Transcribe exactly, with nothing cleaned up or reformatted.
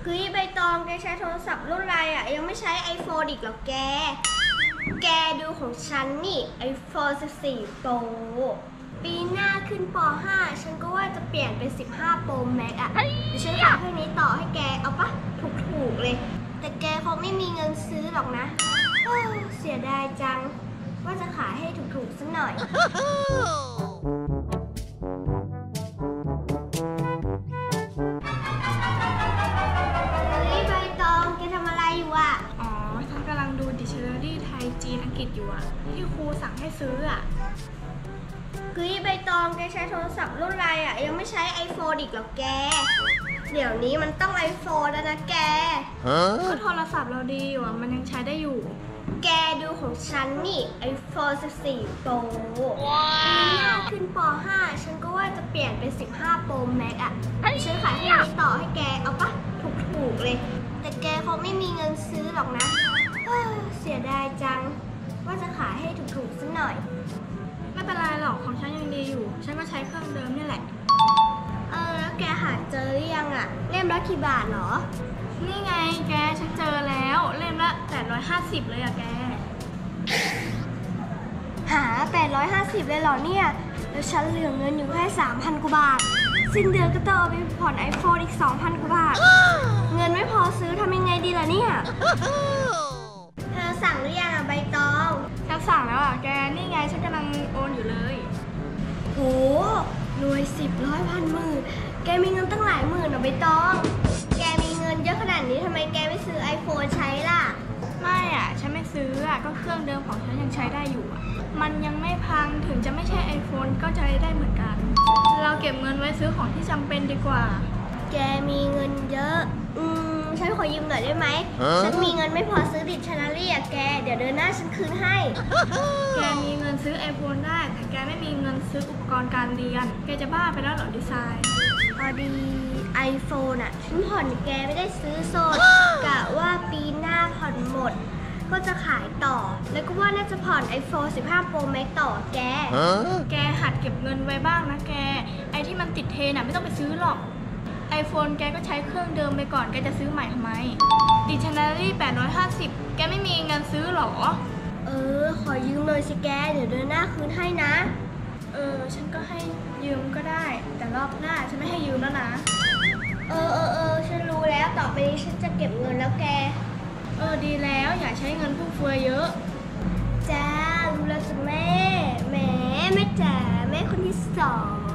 คือใบตองแกใช้โทรศัพท์รุ่นอะไรอ่ะยังไม่ใช้ ไอโฟน อีกหรอแกแกดูของฉันนี่ ไอโฟน สิบสี่ Pro ปีหน้าขึ้นป .ห้า ฉันก็ว่าจะเปลี่ยนเป็น สิบห้า Pro Max อ่ะเดี๋ยวฉันขายเครื่องนี้ต่อให้แกเอาปะถูกๆเลยแต่แกคงไม่มีเงินซื้อหรอกนะเสียดายจังว่าจะขายให้ถูกๆสักหน่อยใบตองแกทำอะไรอยู่อ่ะอ๋อฉันกำลังดู Dictionary ไทยจีนอังกฤษอยู่อ่ะที่ครูสั่งให้ซื้ออ่ะคือใบตองแกใช้โทรศัพท์รุ่นอะไรอ่ะยังไม่ใช้ ไอโฟน อีกหรอแกเดี๋ยวนี้มันต้อง ไอโฟน แล้วนะแกก็โทรศัพท์เราดีอยู่อ่ะมันยังใช้ได้อยู่แกดูของฉันนี่ ไอโฟน สิบสี่ Pro ปีหน้าขึ้นป .ห้า ฉันก็ว่าจะเปลี่ยนเป็น สิบห้า Pro Max อ่ะฉันขายให้นี้ต่อให้แกเอาปะถูกๆเลยแต่แกคงไม่มีเงินซื้อหรอกนะเสียดายจังว่าจะขายให้ถูกๆสักหน่อยไม่เป็นไรหรอกของฉันยังดีอยู่ฉันก็ใช้เครื่องเดิมนี่แหละเออแล้วแกหาเจอหรือยังอ่ะเล่มละกี่บาทเหรอนี่ไงแกฉันเจอแล้วเล่มละแปดร้อยห้าสิบเลยอะแกหาแปดร้อยห้าสิบเลยเหรอเนี่ยแล้วฉันเหลือเงินอยู่แค่ สามพัน กว่าบาทสิ้นเดือนก็ต้องเอาไปผ่อน ไอโฟน อีก สองพัน กว่าบาทเงินไม่พอซื้อทำยังไงดีล่ะเนี่ยเธอสั่งหรือยังอ่ะใบตองฉันสั่งแล้วอ่ะแกนี่ไงฉันกำลังโอนอยู่เลยโหรวยสิบร้อยพันหมื่นแกมีเงินตั้งหลายหมื่นอ่ะใบตองแกมีเงินเยอะขนาดนี้ทำไมแกไม่ซื้อ ไอโฟน ใช้ล่ะไม่อ่ะฉันไม่ซื้ออ่ะก็เครื่องเดิมของฉันยังใช้ได้อยู่อ่ะมันยังไม่พังถึงจะไม่ใช่ ไอโฟน ก็ใช้ได้เหมือนกันเราเก็บเงินไว้ซื้อของที่จำเป็นดีกว่าแกมีเงินเยอะอืมฉันขอยืมหน่อยได้ไหมฉันมีเงินไม่พอซื้อดิชนารี่อ่ะแกเดี๋ยวเดือนหน้าฉันคืนให้แกมีเงินซื้อ ไอโฟน ได้แต่แกไม่มีเงินซื้ออุปกรณ์การเรียนแกจะบ้าไปแล้วเหรอดีไซน์พอดี ไอโฟน อ่ะฉันผ่อนแกไม่ได้ซื้อโซนกะว่าปีหน้าผ่อนหมดก็จะขายต่อแล้วก็ว่าน่าจะผ่อน ไอโฟน สิบห้า Pro Max ต่อแกแกหัดเก็บเงินไว้บ้างนะแกไอที่มันติดเทรนน่ะไม่ต้องไปซื้อหรอก ไอโฟน แกก็ใช้เครื่องเดิมไปก่อนแกจะซื้อใหม่ทำไม Dictionary แปดร้อยห้าสิบแกไม่มีเงินซื้อหรอเออขอยืมเลยสิแกเดี๋ยวเดือนหน้าคืนให้นะเออฉันก็ให้ยืมก็ได้แต่รอบหน้าฉันไม่ให้ยืมแล้วนะเออเออเออฉันรู้แล้วต่อไปนี้ฉันจะเก็บเงินแล้วแกเออดีแล้วอย่าใช้เงินฟุ่มเฟือยเยอะจ้ารู้แล้วจ้ะแม่แม่แม่จ๋าแม่คนที่สอง